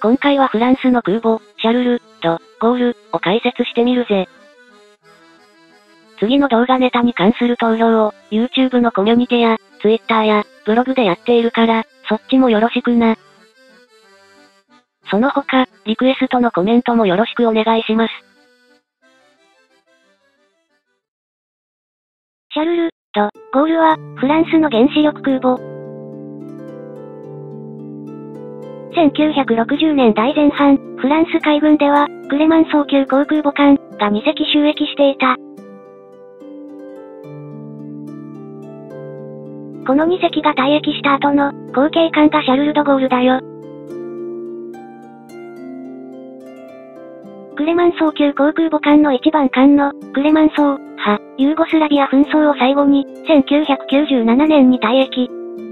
今回はフランスの空母、シャルル、ド、ゴール、を解説してみるぜ。次の動画ネタに関する投票を、YouTube のコミュニティや、Twitter や、ブログでやっているから、そっちもよろしくな。その他、リクエストのコメントもよろしくお願いします。シャルル、ド、ゴールは、フランスの原子力空母。1960年代前半、フランス海軍では、クレマンソー級航空母艦が2隻就役していた。この2隻が退役した後の後継艦がシャルル・ド・ゴールだよ。クレマンソー級航空母艦の1番艦のクレマンソーはユーゴスラビア紛争を最後に1997年に退役。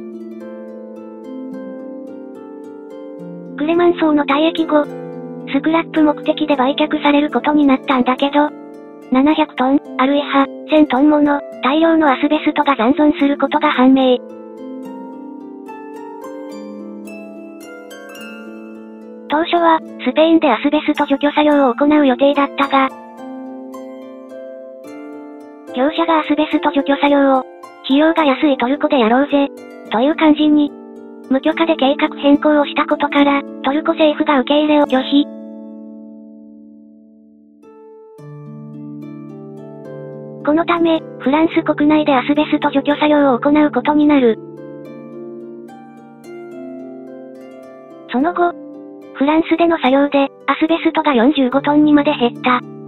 クレマンソーの退役後、スクラップ目的で売却されることになったんだけど、700トン、あるいは1000トンもの大量のアスベストが残存することが判明。当初はスペインでアスベスト除去作業を行う予定だったが、業者がアスベスト除去作業を費用が安いトルコでやろうぜという感じに無許可で計画変更をしたことからトルコ政府が受け入れを拒否。このため、フランス国内でアスベスト除去作業を行うことになる。その後、フランスでの作業で、アスベストが45トンにまで減った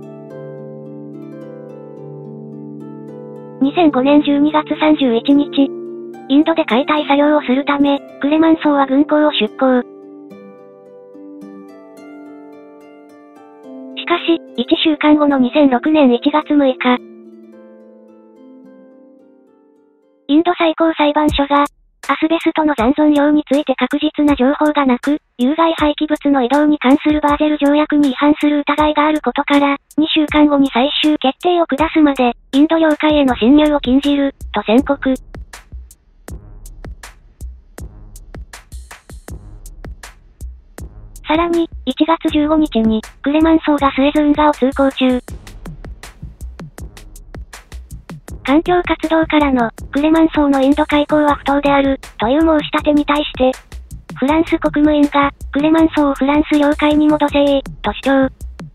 。2005年12月31日、インドで解体作業をするため、クレマンソーは軍港を出港。しかし、1週間後の2006年1月6日、インド最高裁判所が、アスベストの残存量について確実な情報がなく、有害廃棄物の移動に関するバーゼル条約に違反する疑いがあることから、2週間後に最終決定を下すまで、インド領海への侵入を禁じる、と宣告。さらに、1月15日に、クレマンソーがスエズ運河を通行中。環境活動からの、クレマンソーのインド海溝は不当である、という申し立てに対して、フランス国務院が、クレマンソーをフランス領海に戻せ、と主張。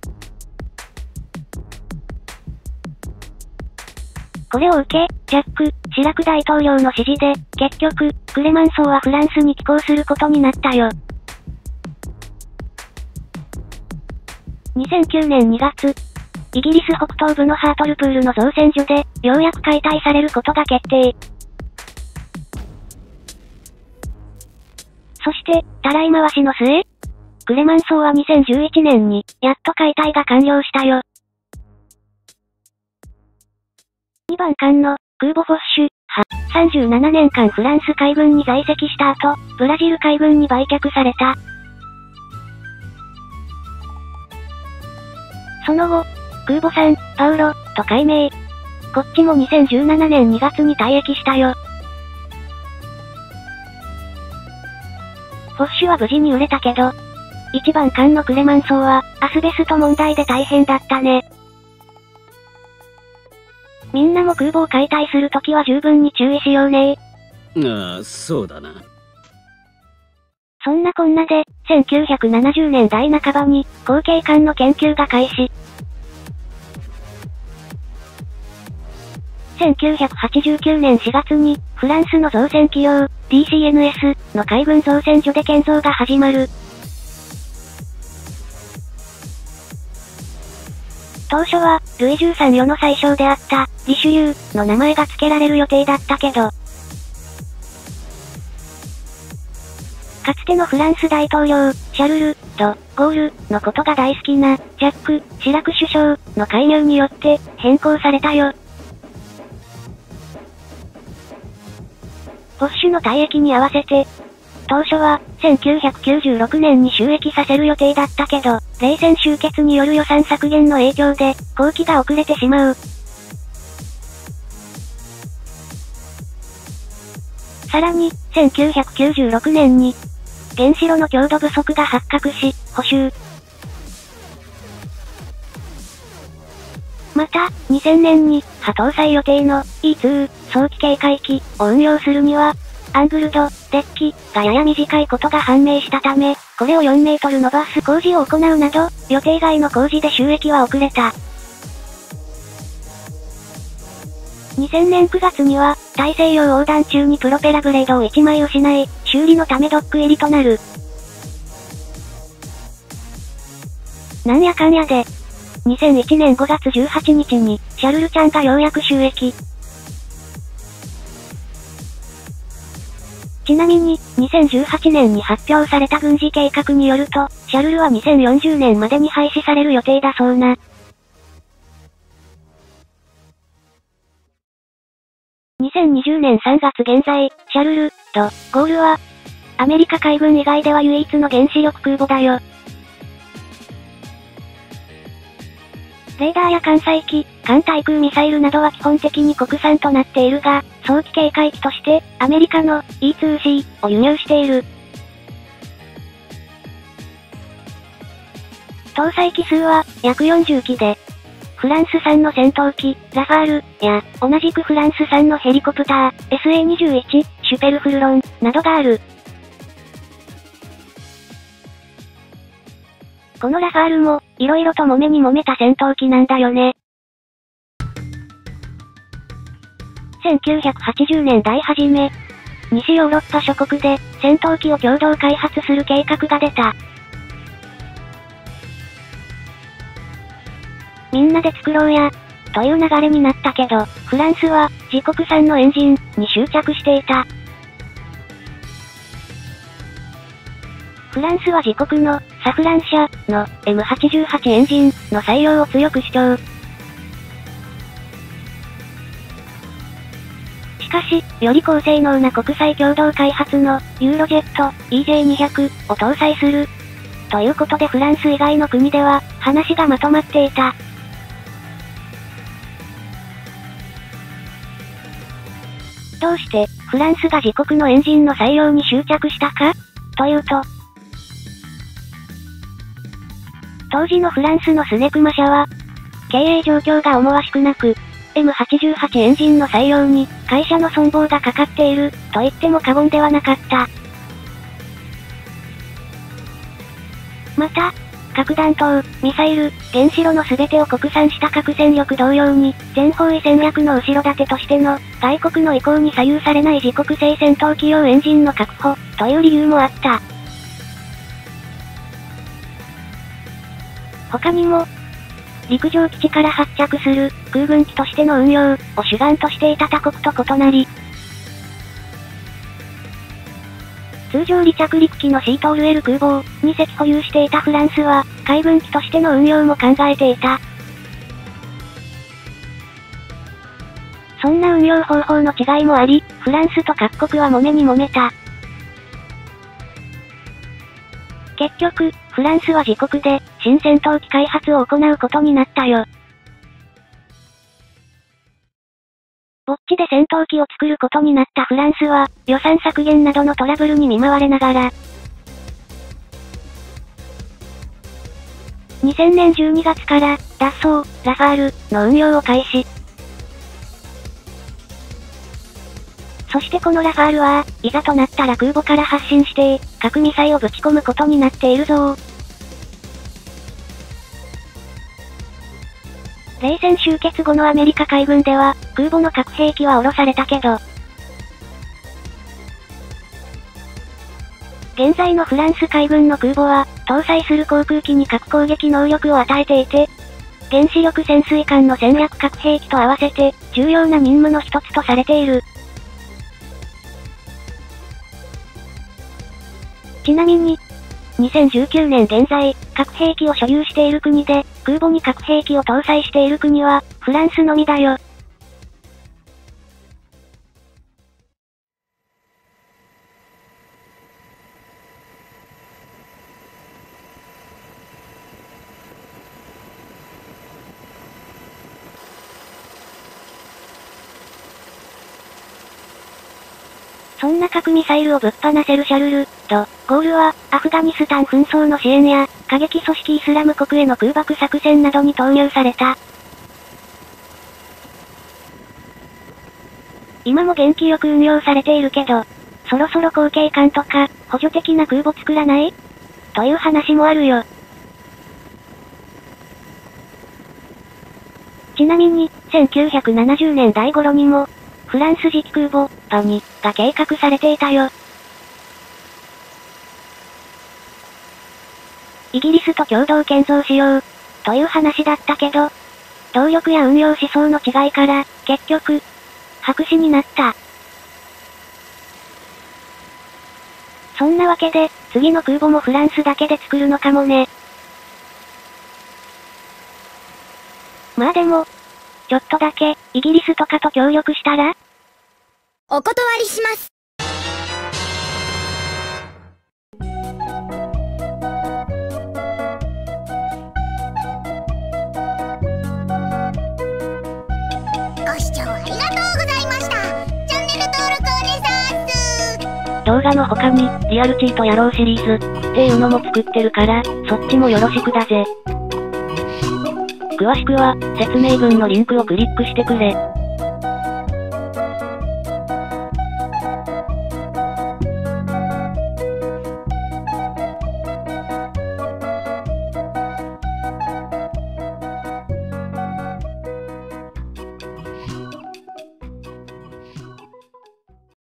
これを受け、ジャック・シラク大統領の指示で、結局、クレマンソーはフランスに寄港することになったよ。2009年2月、イギリス北東部のハートルプールの造船所で、ようやく解体されることが決定。そして、たらい回しの末、クレマンソーは2011年に、やっと解体が完了したよ。2番艦の、空母フォッシュ、は、37年間フランス海軍に在籍した後、ブラジル海軍に売却された。その後、空母サン、パウロ、と改名。こっちも2017年2月に退役したよ。フォッシュは無事に売れたけど、1番艦のクレマンソーは、アスベスト問題で大変だったね。みんなも空母を解体するときは十分に注意しようね。 ああ、そうだな。 そんなこんなで、1970年代半ばに、後継艦の研究が開始。1989年4月に、フランスの造船企業、DCNS の海軍造船所で建造が始まる。当初は、ルイ13世の宰相であった、リシュリューの名前が付けられる予定だったけど、かつてのフランス大統領、シャルル・ド・ゴールのことが大好きな、ジャック・シラク首相の介入によって変更されたよ。フォッシュの退役に合わせて、当初は1996年に就役させる予定だったけど、冷戦終結による予算削減の影響で、工期が遅れてしまう。さらに、1996年に、 原子炉の強度不足が発覚し、補修。また、2000年に、波搭載予定の E2 早期警戒機を運用するには、アングルド、デッキがやや短いことが判明したため、これを4メートル伸ばす工事を行うなど、予定外の工事で収益は遅れた。2000年9月には、大西洋横断中にプロペラブレードを1枚失い、修理のためドック入りとなる。なんやかんやで、2001年5月18日に、シャルルちゃんがようやく収益。ちなみに、2018年に発表された軍事計画によると、シャルルは2040年までに廃止される予定だそうな。2020年3月現在、シャルル、ゴールは、アメリカ海軍以外では唯一の原子力空母だよ。レーダーや艦載機、艦対空ミサイルなどは基本的に国産となっているが、早期警戒機として、アメリカの E2C を輸入している。搭載機数は約40機で、フランス産の戦闘機、ラファールや、同じくフランス産のヘリコプター、SA-21、シュペルフルロンなどがある。このラファールも、色々と揉めに揉めた戦闘機なんだよね。1980年代初め、西ヨーロッパ諸国で、戦闘機を共同開発する計画が出た。みんなで作ろうや、という流れになったけど、フランスは、自国産のエンジンに執着していた。フランスは自国のサフラン社の M88 エンジンの採用を強く主張。しかし、より高性能な国際共同開発のユーロジェット EJ200 を搭載する。ということでフランス以外の国では話がまとまっていた。どうしてフランスが自国のエンジンの採用に執着したかというと、当時のフランスのスネクマ社は、経営状況が思わしくなく、M88 エンジンの採用に会社の存亡がかかっていると言っても過言ではなかった。また、核弾頭、ミサイル、原子炉の全てを国産した核戦力同様に、全方位戦略の後ろ盾としての、外国の意向に左右されない自国製戦闘機用エンジンの確保、という理由もあった。他にも、陸上基地から発着する空軍機としての運用を主眼としていた他国と異なり、通常離着陸機のシートールエル空母を2隻保有していたフランスは、海軍機としての運用も考えていた。そんな運用方法の違いもあり、フランスと各国は揉めに揉めた。結局、フランスは自国で、新戦闘機開発を行うことになったよ。ぼっちで戦闘機を作ることになったフランスは、予算削減などのトラブルに見舞われながら、2000年12月から、ダッソー、ラファールの運用を開始。そしてこのラファールは、いざとなったら空母から発進して、核ミサイをぶち込むことになっているぞ。冷戦終結後のアメリカ海軍では、空母の核兵器は降ろされたけど、現在のフランス海軍の空母は、搭載する航空機に核攻撃能力を与えていて、原子力潜水艦の戦略核兵器と合わせて、重要な任務の一つとされている。ちなみに、2019年現在、核兵器を所有している国で、空母に核兵器を搭載している国は、フランスのみだよ。そんな核ミサイルをぶっ放せるシャルル、 ゴールは、アフガニスタン紛争の支援や、過激組織イスラム国への空爆作戦などに投入された。今も元気よく運用されているけど、そろそろ後継艦とか、補助的な空母作らないという話もあるよ。ちなみに、1970年代頃にも、フランス次期空母、パニ、が計画されていたよ。イギリスと共同建造しよう、という話だったけど、動力や運用思想の違いから、結局、白紙になった。そんなわけで、次の空母もフランスだけで作るのかもね。まあでも、ちょっとだけ、イギリスとかと協力したら？ お断りします。ご視聴ありがとうございました。チャンネル登録お願いします。 動画の他に、リアルチートやろうシリーズ、っていうのも作ってるから、そっちもよろしくだぜ。詳しくは、説明文のリンクをクリックしてくれ。